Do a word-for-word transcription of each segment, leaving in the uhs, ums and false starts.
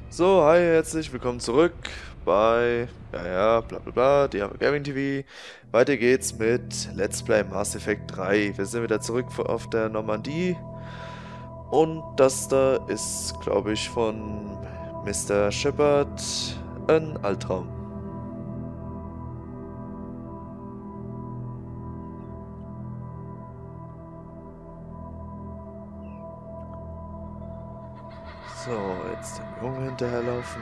So, hi, herzlich willkommen zurück bei, ja, ja, bla bla bla, Diabo Gaming T V. Weiter geht's mit Let's Play Mass Effect drei. Wir sind wieder zurück auf der Normandie. Und das da ist, glaube ich, von Mister Shepard ein Albtraum. So, jetzt dem Jungen hinterherlaufen.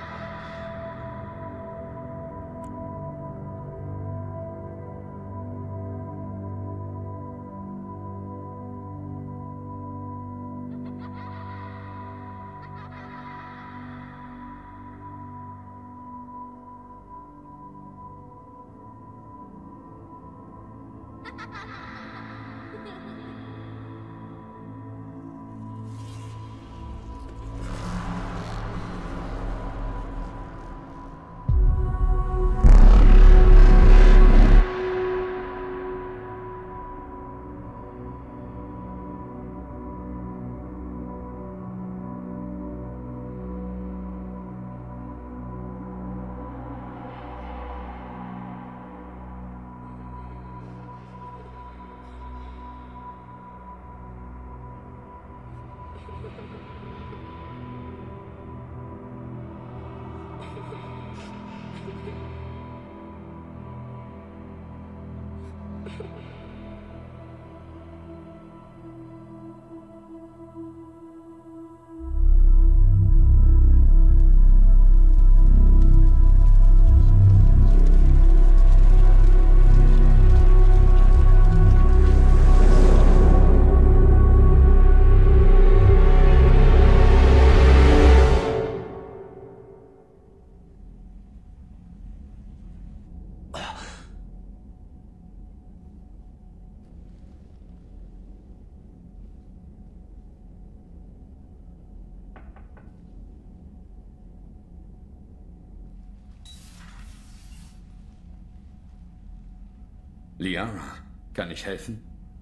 Liara, kann ich helfen?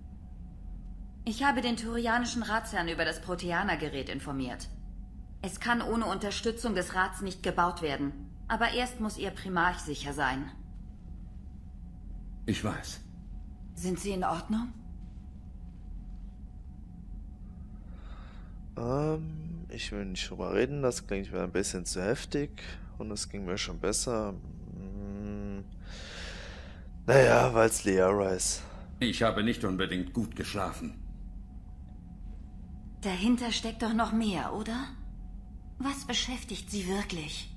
Ich habe den turianischen Ratsherrn über das Proteaner-Gerät informiert. Es kann ohne Unterstützung des Rats nicht gebaut werden. Aber erst muss Ihr Primarch sicher sein. Ich weiß. Sind Sie in Ordnung? Ähm, ich will nicht drüber reden, das klingt mir ein bisschen zu heftig. Und es ging mir schon besser. Hm. Naja, weil es Liara ist. Ich habe nicht unbedingt gut geschlafen. Dahinter steckt doch noch mehr, oder? Was beschäftigt Sie wirklich?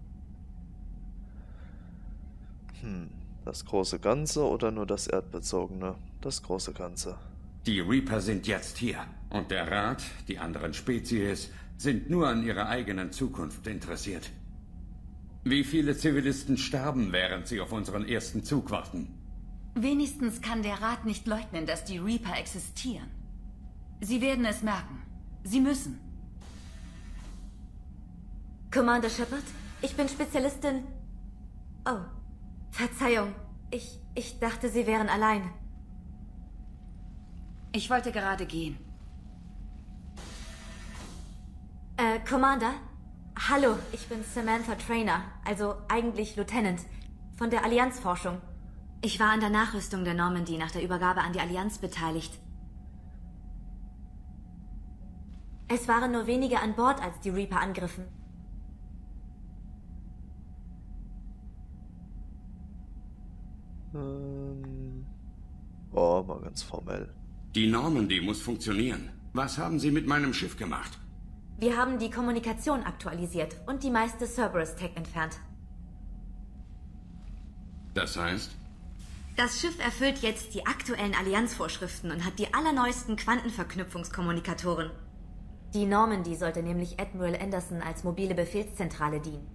Hm, das große Ganze oder nur das Erdbezogene? Das große Ganze. Die Reaper sind jetzt hier. Und der Rat, die anderen Spezies, sind nur an ihrer eigenen Zukunft interessiert. Wie viele Zivilisten sterben, während sie auf unseren ersten Zug warten? Wenigstens kann der Rat nicht leugnen, dass die Reaper existieren. Sie werden es merken. Sie müssen. Commander Shepard, ich bin Spezialistin... Oh, Verzeihung. Ich, ich dachte, Sie wären allein. Ich wollte gerade gehen. Äh, Commander? Hallo, ich bin Samantha Trainer, also eigentlich Lieutenant, von der Allianzforschung. Ich war an der Nachrüstung der Normandy nach der Übergabe an die Allianz beteiligt. Es waren nur wenige an Bord, als die Reaper angriffen. Ähm. Oh, mal ganz formell. Die Normandy muss funktionieren. Was haben Sie mit meinem Schiff gemacht? Wir haben die Kommunikation aktualisiert und die meiste Cerberus-Tech entfernt. Das heißt? Das Schiff erfüllt jetzt die aktuellen Allianzvorschriften und hat die allerneuesten Quantenverknüpfungskommunikatoren. Die Normandy sollte nämlich Admiral Anderson als mobile Befehlszentrale dienen.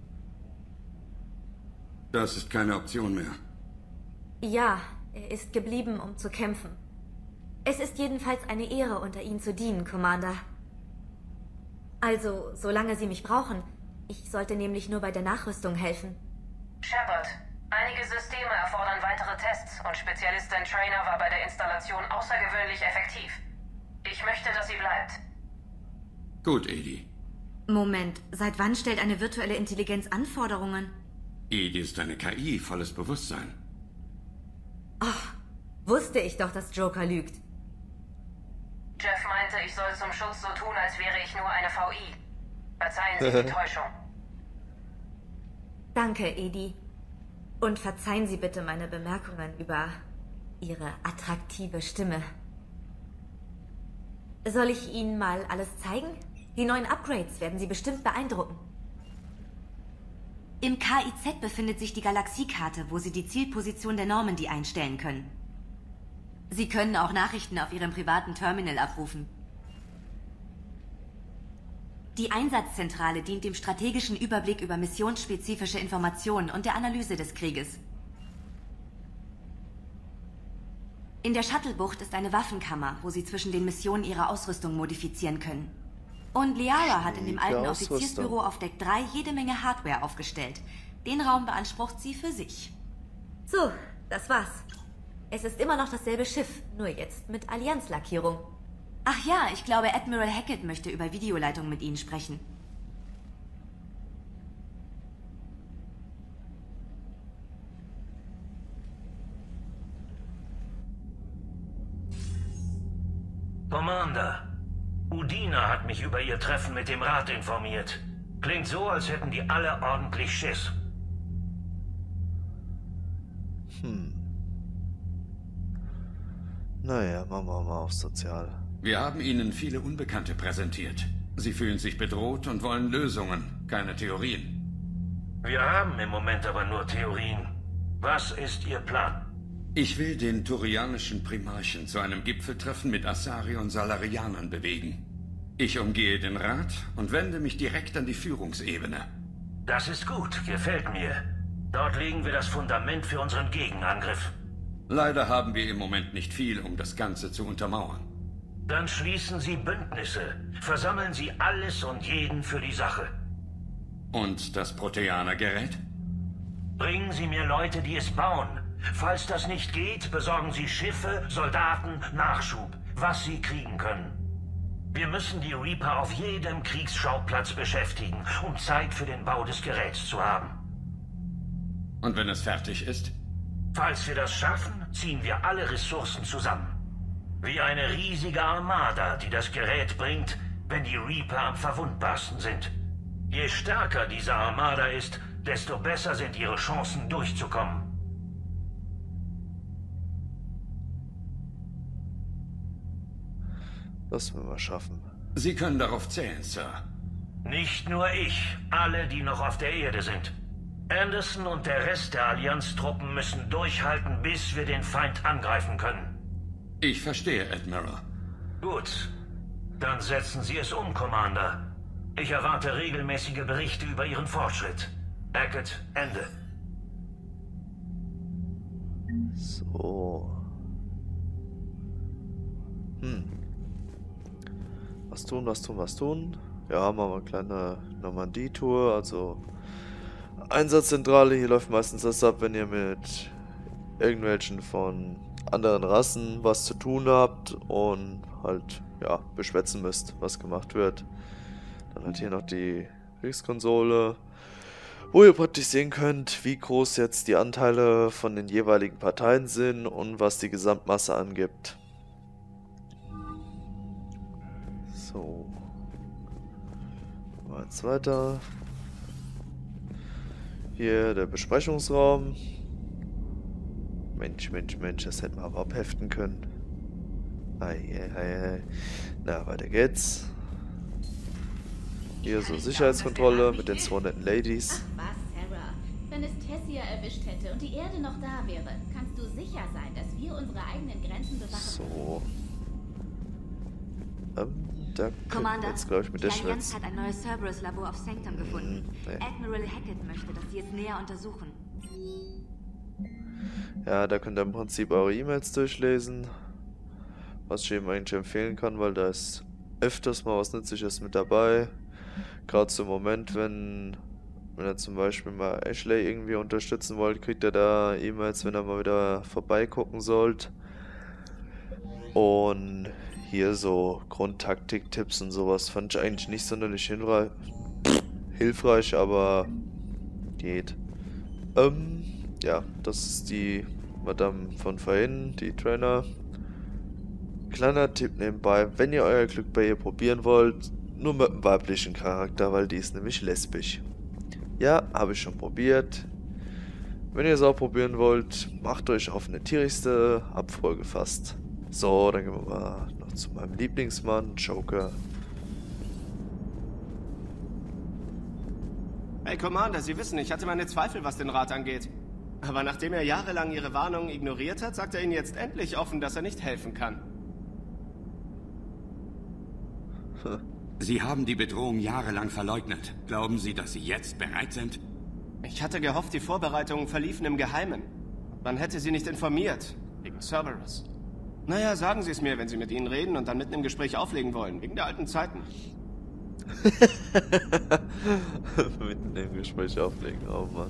Das ist keine Option mehr. Ja, er ist geblieben, um zu kämpfen. Es ist jedenfalls eine Ehre, unter Ihnen zu dienen, Commander. Also, solange Sie mich brauchen. Ich sollte nämlich nur bei der Nachrüstung helfen. Shepard, einige Systeme erfordern weitere Tests und Spezialistin Trainer war bei der Installation außergewöhnlich effektiv. Ich möchte, dass sie bleibt. Gut, Edi. Moment, seit wann stellt eine virtuelle Intelligenz Anforderungen? Edie ist eine K I, volles Bewusstsein. Ach, wusste ich doch, dass Joker lügt. Jeff meinte, ich soll zum Schutz so tun, als wäre ich nur eine V I. Verzeihen Sie die Täuschung. Danke, Edie. Und verzeihen Sie bitte meine Bemerkungen über Ihre attraktive Stimme. Soll ich Ihnen mal alles zeigen? Die neuen Upgrades werden Sie bestimmt beeindrucken. Im K I Z befindet sich die Galaxiekarte, wo Sie die Zielposition der Normandy einstellen können. Sie können auch Nachrichten auf Ihrem privaten Terminal abrufen. Die Einsatzzentrale dient dem strategischen Überblick über missionsspezifische Informationen und der Analyse des Krieges. In der Shuttlebucht ist eine Waffenkammer, wo Sie zwischen den Missionen Ihre Ausrüstung modifizieren können. Und Liara hat in dem alten Offiziersbüro auf Deck drei jede Menge Hardware aufgestellt. Den Raum beansprucht sie für sich. So, das war's. Es ist immer noch dasselbe Schiff, nur jetzt mit Allianz-Lackierung. Ach ja, ich glaube, Admiral Hackett möchte über Videoleitung mit Ihnen sprechen. Commander, Udina hat mich über ihr Treffen mit dem Rat informiert. Klingt so, als hätten die alle ordentlich Schiss. Hm. Naja, machen wir mal auf Sozial. Wir haben Ihnen viele Unbekannte präsentiert. Sie fühlen sich bedroht und wollen Lösungen, keine Theorien. Wir haben im Moment aber nur Theorien. Was ist Ihr Plan? Ich will den turianischen Primarchen zu einem Gipfeltreffen mit Asari und Salarianern bewegen. Ich umgehe den Rat und wende mich direkt an die Führungsebene. Das ist gut, gefällt mir. Dort legen wir das Fundament für unseren Gegenangriff. Leider haben wir im Moment nicht viel, um das Ganze zu untermauern. Dann schließen Sie Bündnisse. Versammeln Sie alles und jeden für die Sache. Und das Proteaner-Gerät? Bringen Sie mir Leute, die es bauen. Falls das nicht geht, besorgen Sie Schiffe, Soldaten, Nachschub, was Sie kriegen können. Wir müssen die Reaper auf jedem Kriegsschauplatz beschäftigen, um Zeit für den Bau des Geräts zu haben. Und wenn es fertig ist? Falls wir das schaffen, ziehen wir alle Ressourcen zusammen. Wie eine riesige Armada, die das Gerät bringt, wenn die Reaper am verwundbarsten sind. Je stärker diese Armada ist, desto besser sind ihre Chancen durchzukommen. Das werden wir schaffen. Sie können darauf zählen, Sir. Nicht nur ich, alle, die noch auf der Erde sind. Anderson und der Rest der Allianztruppen müssen durchhalten, bis wir den Feind angreifen können. Ich verstehe, Admiral. Gut. Dann setzen Sie es um, Commander. Ich erwarte regelmäßige Berichte über Ihren Fortschritt. Hackett, Ende. So. Hm. Was tun, was tun, was tun? Ja, machen wir eine kleine Normandie-Tour, also Einsatzzentrale. Hier läuft meistens das ab, wenn ihr mit irgendwelchen von anderen Rassen was zu tun habt und halt, ja, beschwätzen müsst, was gemacht wird. Dann hat hier noch die Kriegskonsole, wo ihr praktisch sehen könnt, wie groß jetzt die Anteile von den jeweiligen Parteien sind und was die Gesamtmasse angibt. So. Mal jetzt weiter. Hier der Besprechungsraum. Mensch, Mensch, Mensch, das hätten wir aber abheften können. Ei, ei, ei, ei. Na, weiter geht's. Hier so Sicherheitskontrolle mit den zwei netten Ladies. Ach was, Sarah. Wenn es Tessia erwischt hätte und die Erde noch da wäre, kannst du sicher sein, dass wir unsere eigenen Grenzen bewachen. So. Ähm, da Commander, jetzt, glaube ich, mit die der Allianz Schwitz. hat ein neues Cerberus-Labor auf Sanctum gefunden. Hm, nee. Admiral Hackett möchte, dass Sie es näher untersuchen. Ja, da könnt ihr im Prinzip eure E-Mails durchlesen. Was ich eben eigentlich empfehlen kann, weil da ist öfters mal was Nützliches mit dabei. Gerade zum Moment, wenn, wenn ihr zum Beispiel mal Ashley irgendwie unterstützen wollt, kriegt ihr da E-Mails, wenn ihr mal wieder vorbeigucken sollt. Und hier so Grundtaktik-Tipps und sowas fand ich eigentlich nicht sonderlich hilfreich, aber geht. Ähm, ja, das ist die Madame von vorhin, die Trainer. Kleiner Tipp nebenbei, wenn ihr euer Glück bei ihr probieren wollt, nur mit einem weiblichen Charakter, weil die ist nämlich lesbisch. Ja, habe ich schon probiert. Wenn ihr es auch probieren wollt, macht euch auf eine tierischste Abfolge gefasst. So, dann gehen wir mal noch zu meinem Lieblingsmann, Joker. Hey Commander, Sie wissen, ich hatte meine Zweifel, was den Rat angeht. Aber nachdem er jahrelang Ihre Warnungen ignoriert hat, sagt er Ihnen jetzt endlich offen, dass er nicht helfen kann. Sie haben die Bedrohung jahrelang verleugnet. Glauben Sie, dass Sie jetzt bereit sind? Ich hatte gehofft, die Vorbereitungen verliefen im Geheimen. Man hätte Sie nicht informiert. Wegen Cerberus. Naja, sagen Sie es mir, wenn Sie mit Ihnen reden und dann mitten im Gespräch auflegen wollen. Wegen der alten Zeiten. Mitten im Gespräch auflegen, oh Mann.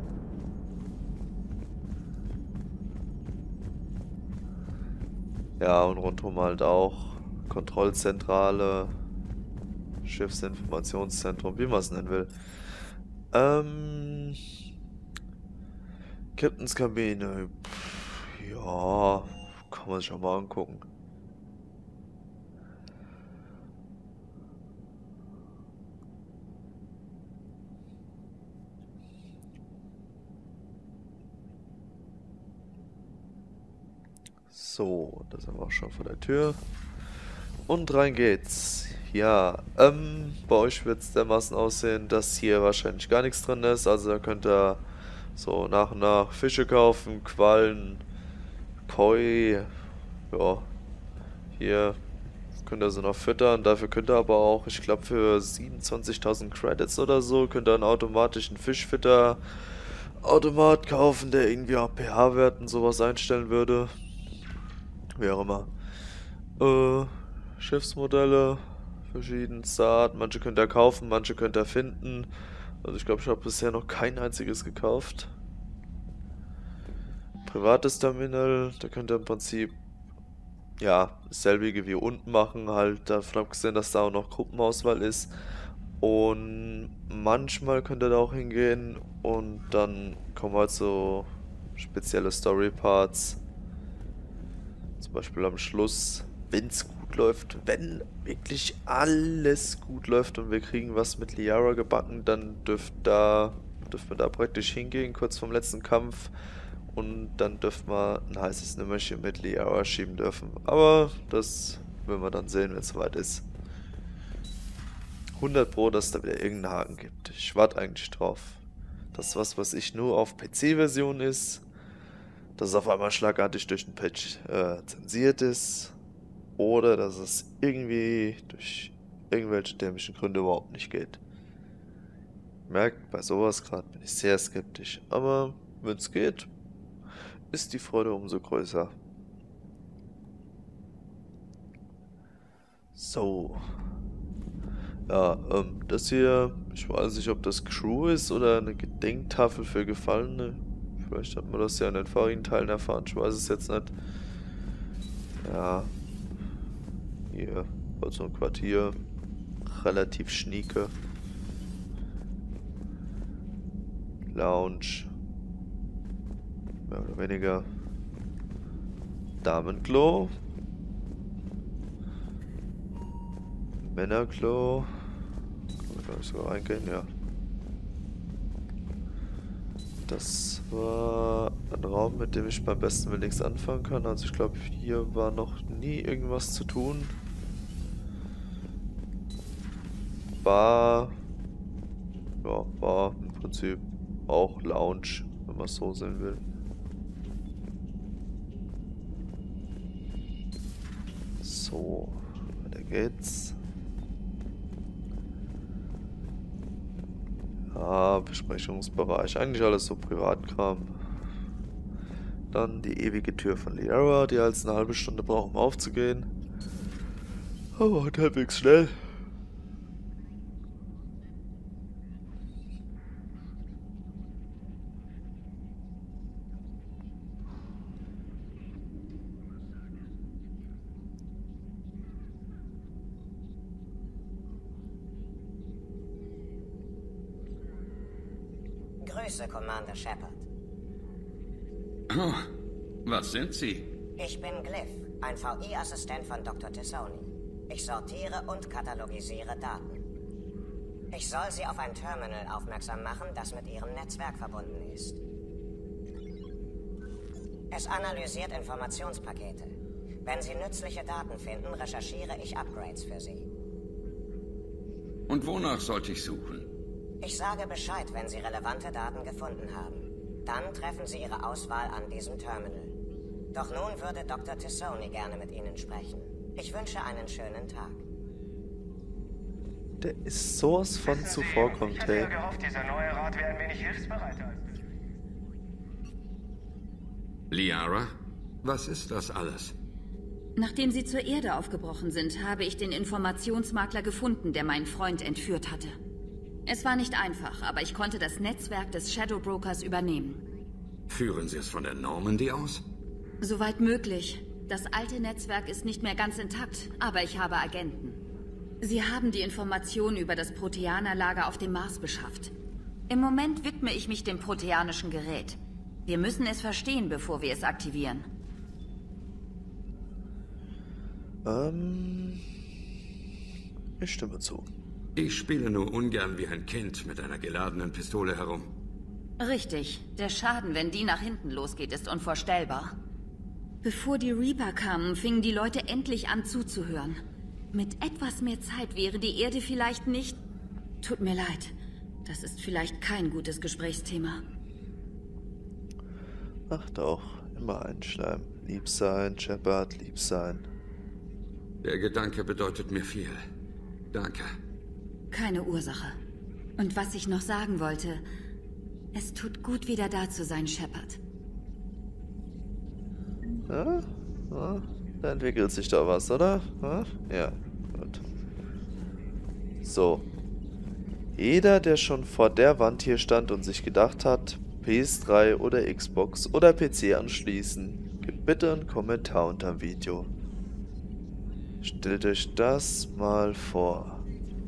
Ja, und rundherum halt auch Kontrollzentrale, Schiffsinformationszentrum, wie man es nennen will. Ähm, Captains Kabine, pff, ja, kann man sich schon mal angucken. So, da sind wir auch schon vor der Tür. Und rein geht's. Ja, ähm, bei euch wird es dermaßen aussehen, dass hier wahrscheinlich gar nichts drin ist. Also da könnt ihr so nach und nach Fische kaufen, Quallen, Koi. Ja, hier könnt ihr sie noch füttern. Dafür könnt ihr aber auch, ich glaube für siebenundzwanzigtausend Credits oder so, könnt ihr einen automatischen Fischfütter-Automat kaufen, der irgendwie auch pH-Wert und sowas einstellen würde. Wie auch immer. Äh, Schiffsmodelle, verschiedenster Art. Manche könnt ihr kaufen, manche könnt ihr finden. Also ich glaube, ich habe bisher noch kein einziges gekauft. Privates Terminal, da könnt ihr im Prinzip ja, selbige wie unten machen, halt davon abgesehen, dass da auch noch Gruppenauswahl ist. Und manchmal könnt ihr da auch hingehen und dann kommen halt so spezielle Story-Parts. Zum Beispiel am Schluss, wenn es gut läuft, wenn wirklich alles gut läuft und wir kriegen was mit Liara gebacken, dann dürft da, dürft wir da praktisch hingehen, kurz vorm letzten Kampf. Und dann dürft wir ein heißes Nimmerchen mit Liara schieben dürfen. Aber das werden wir dann sehen, wenn es soweit ist. hundert Pro, dass es da wieder irgendeinen Haken gibt. Ich warte eigentlich drauf. Das ist was, was ich nur auf P C-Version ist. Dass es auf einmal schlagartig durch den Patch äh, zensiert ist. Oder dass es irgendwie durch irgendwelche dämlichen Gründe überhaupt nicht geht. Merkt, bei sowas gerade bin ich sehr skeptisch. Aber wenn es geht, ist die Freude umso größer. So. Ja, ähm, das hier, ich weiß nicht, ob das Crew ist oder eine Gedenktafel für Gefallene. Vielleicht hat man das ja in den vorigen Teilen erfahren, ich weiß es jetzt nicht. Ja. Hier, also ein Quartier. Relativ schnieke. Lounge. Mehr oder weniger. Damenklo. Männerklo. Kann man gar nicht so reingehen, ja. Das war ein Raum, mit dem ich beim besten Willen nichts anfangen kann. Also ich glaube, hier war noch nie irgendwas zu tun. Bar. Ja, Bar im Prinzip. Auch Lounge, wenn man es so sehen will. So, weiter geht's. Ja, Besprechungsbereich. Eigentlich alles so Privatkram. Dann die ewige Tür von Liara, die als eine halbe Stunde braucht, um aufzugehen. Aber halt halbwegs schnell. Grüße, Commander Shepard. Oh, was sind Sie? Ich bin Glyph, ein V I-Assistent von Doktor T'Soni. Ich sortiere und katalogisiere Daten. Ich soll Sie auf ein Terminal aufmerksam machen, das mit Ihrem Netzwerk verbunden ist. Es analysiert Informationspakete. Wenn Sie nützliche Daten finden, recherchiere ich Upgrades für Sie. Und wonach sollte ich suchen? Ich sage Bescheid, wenn Sie relevante Daten gefunden haben. Dann treffen Sie Ihre Auswahl an diesem Terminal. Doch nun würde Doktor T'Soni gerne mit Ihnen sprechen. Ich wünsche einen schönen Tag. Der ist sowas von zuvorkommt, Ich hatte hey. ja gehofft, dieser neue Rat wäre ein wenig hilfsbereiter als... Liara? Was ist das alles? Nachdem sie zur Erde aufgebrochen sind, habe ich den Informationsmakler gefunden, der meinen Freund entführt hatte. Es war nicht einfach, aber ich konnte das Netzwerk des Shadow Brokers übernehmen. Führen Sie es von der Normandy aus? Soweit möglich. Das alte Netzwerk ist nicht mehr ganz intakt, aber ich habe Agenten. Sie haben die Informationen über das Proteanerlager auf dem Mars beschafft. Im Moment widme ich mich dem proteanischen Gerät. Wir müssen es verstehen, bevor wir es aktivieren. Ähm... Ich stimme zu. Ich spiele nur ungern wie ein Kind mit einer geladenen Pistole herum. Richtig. Der Schaden, wenn die nach hinten losgeht, ist unvorstellbar. Bevor die Reaper kamen, fingen die Leute endlich an zuzuhören. Mit etwas mehr Zeit wäre die Erde vielleicht nicht... Tut mir leid. Das ist vielleicht kein gutes Gesprächsthema. Ach doch, immer einschleimen. Lieb sein, Shepard, lieb sein. Der Gedanke bedeutet mir viel. Danke. Keine Ursache. Und was ich noch sagen wollte... Es tut gut, wieder da zu sein, Shepard. Ja? Ja? Da entwickelt sich da was, oder? Ja, ja, gut. So. Jeder, der schon vor der Wand hier stand und sich gedacht hat, P S drei oder Xbox oder P C anschließen, gebt bitte einen Kommentar unter dem Video. Stellt euch das mal vor.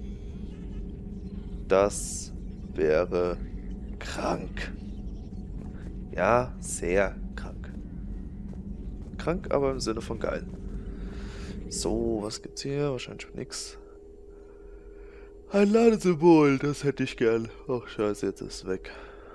Das wäre krank. Ja, sehr krank. Krank, aber im Sinne von geil. So, was gibt's hier? Wahrscheinlich nix. Ein Ladesymbol, das hätte ich gern. Ach scheiße, jetzt ist es weg.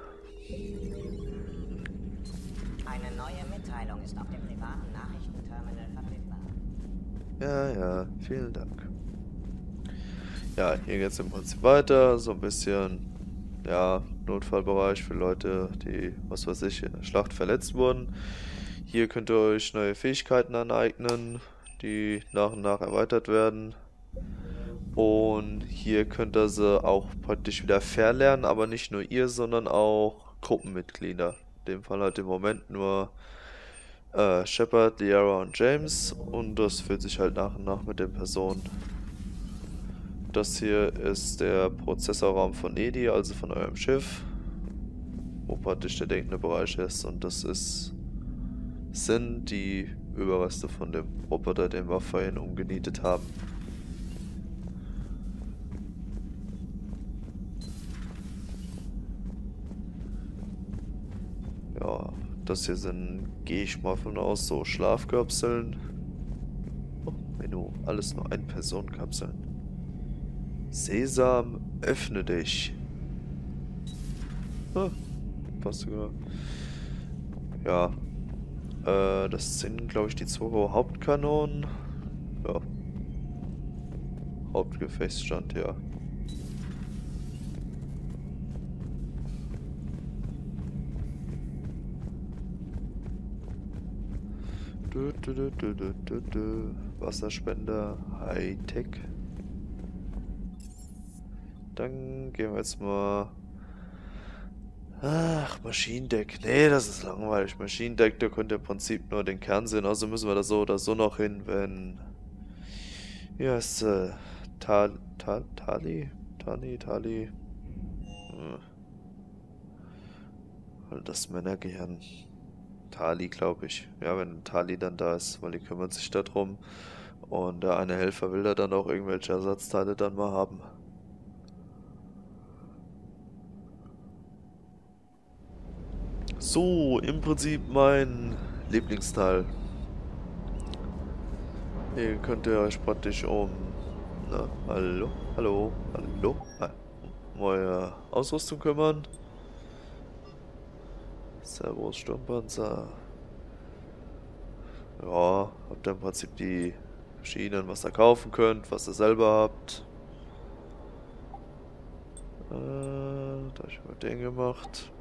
Eine neue Mitteilung ist auf dem privaten Nachrichtenterminal verfügbar. Ja, ja, vielen Dank. Ja, hier geht's im Prinzip weiter. So ein bisschen, ja, Notfallbereich für Leute, die, was weiß ich, in der Schlacht verletzt wurden. Hier könnt ihr euch neue Fähigkeiten aneignen, die nach und nach erweitert werden. Und hier könnt ihr sie auch praktisch wieder verlernen, aber nicht nur ihr, sondern auch Gruppenmitglieder. In dem Fall halt im Moment nur äh, Shepard, Liara und James, und das führt sich halt nach und nach mit den Personen. Das hier ist der Prozessorraum von Edi, also von eurem Schiff, wo praktisch der denkende Bereich ist, und das ist sind die Überreste von dem Roboter, den wir vorhin umgenietet haben. Ja, das hier sind, gehe ich mal von aus, so Schlafkapseln. Oh, Menü, alles nur Ein-Personen-Kapseln. Sesam, öffne dich. Ah, passt sogar. Ja, äh, das sind, glaube ich, die zwei Hauptkanonen. Ja. Hauptgefechtsstand, ja. Du, du, du, du, du, du, du. Wasserspender, Hightech. Dann gehen wir jetzt mal... Ach, Maschinendeck. Nee, das ist langweilig. Maschinendeck, da könnt ihr im Prinzip nur den Kern sehen. Also müssen wir da so oder so noch hin, wenn... Wie heißt äh, Tal... Tal... Tali? Tani? Tali? Hm. Das Männergehirn. Tali, glaube ich. Ja, wenn Tali dann da ist, weil die kümmert sich darum. Und der eine Helfer will da dann auch irgendwelche Ersatzteile dann mal haben. So, im Prinzip mein Lieblingsteil. Hier könnt ihr euch praktisch um, na, hallo, hallo, hallo, um eure Ausrüstung kümmern. Servus, Sturmpanzer. Ja, habt ihr im Prinzip die verschiedenen, was ihr kaufen könnt, was ihr selber habt. Äh, da habe ich mal den gemacht.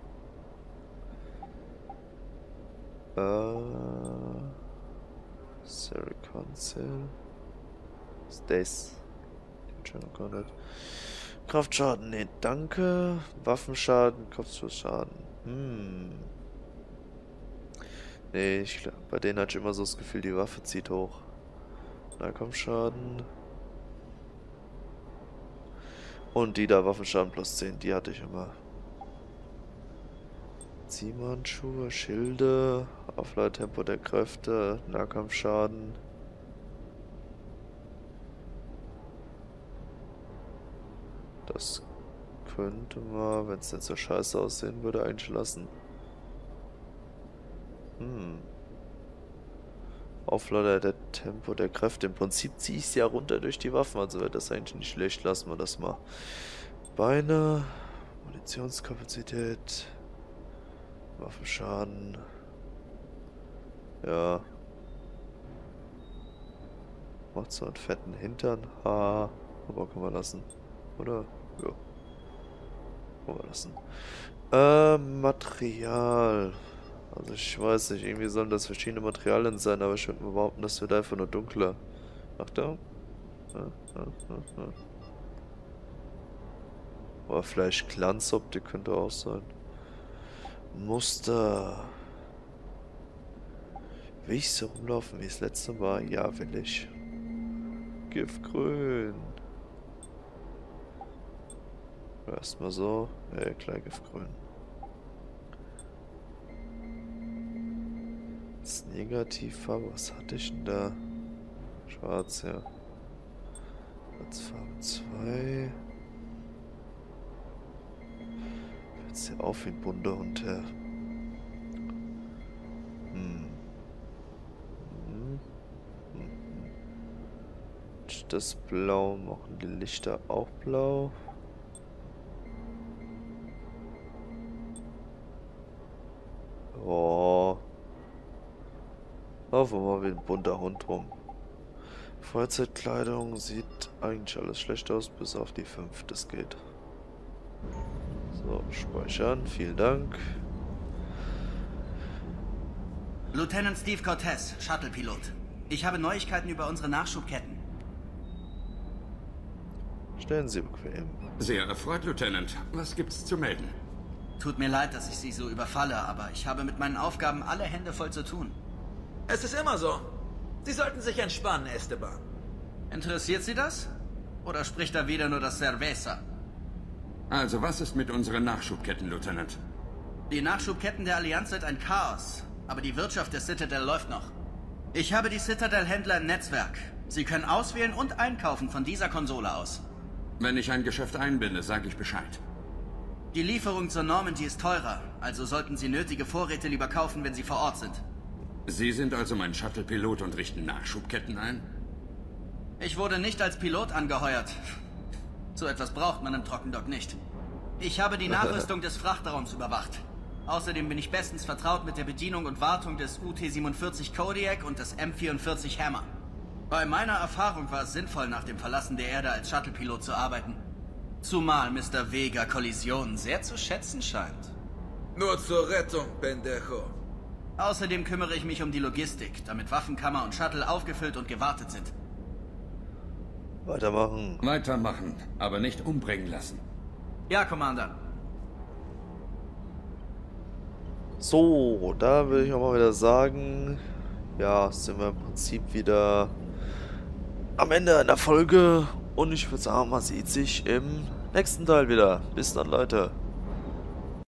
Äh, Sarah Council. Was ist das? Den schon noch gar nicht. Kraftschaden, ne, danke. Waffenschaden, Kopfschusschaden. Hm. Ne, ich glaube, bei denen hatte ich immer so das Gefühl, die Waffe zieht hoch. Nahkampfschaden. Und die da Waffenschaden plus zehn, die hatte ich immer. Ziehmannschuhe, Schilde, Aufladetempo der Kräfte, Nahkampfschaden. Das könnte man, wenn es nicht so scheiße aussehen würde, eigentlich lassen. Hm. Auflader der Tempo der Kräfte. Im Prinzip ziehe ich es ja runter durch die Waffen, also wäre das eigentlich nicht schlecht. Lassen wir das mal. Beine, Munitionskapazität, Waffenschaden. Ja. Macht so einen fetten Hintern. Ha. Aber kann man lassen. Oder? Ja. Kann man lassen. Äh, Material. Also ich weiß nicht, irgendwie sollen das verschiedene Materialien sein, aber ich würde mal behaupten, das wird einfach nur dunkler. Achtung. Ja, ja, ja, ja. Oder vielleicht Glanzoptik könnte auch sein. Muster. Will ich so rumlaufen, wie es letzte Mal? Ja, will ich. Giftgrün. Erstmal so. Ja, klar, Giftgrün. Das Negativfarbe, was hatte ich denn da? Schwarz, ja. Farbe zwei. Jetzt ja auf wie ein bunter Hund her. Hm. Hm. Hm. Das Blau machen die Lichter auch blau. Oh. Laufen wir mal wie ein bunter Hund rum. Freizeitkleidung sieht eigentlich alles schlecht aus, bis auf die fünf, das geht. So, speichern, vielen Dank. Lieutenant Steve Cortez, Shuttle-Pilot. Ich habe Neuigkeiten über unsere Nachschubketten. Stellen Sie bequem. Sehr erfreut, Lieutenant. Was gibt's zu melden? Tut mir leid, dass ich Sie so überfalle, aber ich habe mit meinen Aufgaben alle Hände voll zu tun. Es ist immer so. Sie sollten sich entspannen, Esteban. Interessiert Sie das? Oder spricht da wieder nur das Cerveza? Also, was ist mit unseren Nachschubketten, Lieutenant? Die Nachschubketten der Allianz sind ein Chaos, aber die Wirtschaft der Citadel läuft noch. Ich habe die Citadel-Händler im Netzwerk. Sie können auswählen und einkaufen von dieser Konsole aus. Wenn ich ein Geschäft einbinde, sage ich Bescheid. Die Lieferung zur Normandy ist teurer, also sollten Sie nötige Vorräte lieber kaufen, wenn Sie vor Ort sind. Sie sind also mein Shuttle-Pilot und richten Nachschubketten ein? Ich wurde nicht als Pilot angeheuert. So etwas braucht man im Trockendock nicht. Ich habe die Nachrüstung des Frachtraums überwacht. Außerdem bin ich bestens vertraut mit der Bedienung und Wartung des U T siebenundvierzig Kodiak und des M vierundvierzig Hammer. Bei meiner Erfahrung war es sinnvoll, nach dem Verlassen der Erde als Shuttle-Pilot zu arbeiten. Zumal Mister Vega Kollisionen sehr zu schätzen scheint. Nur zur Rettung, Pendejo. Außerdem kümmere ich mich um die Logistik, damit Waffenkammer und Shuttle aufgefüllt und gewartet sind. Weitermachen. Weitermachen, aber nicht umbringen lassen. Ja, Commander. So, da will ich auch mal wieder sagen, ja, sind wir im Prinzip wieder am Ende einer Folge und ich würde sagen, man sieht sich im nächsten Teil wieder. Bis dann, Leute.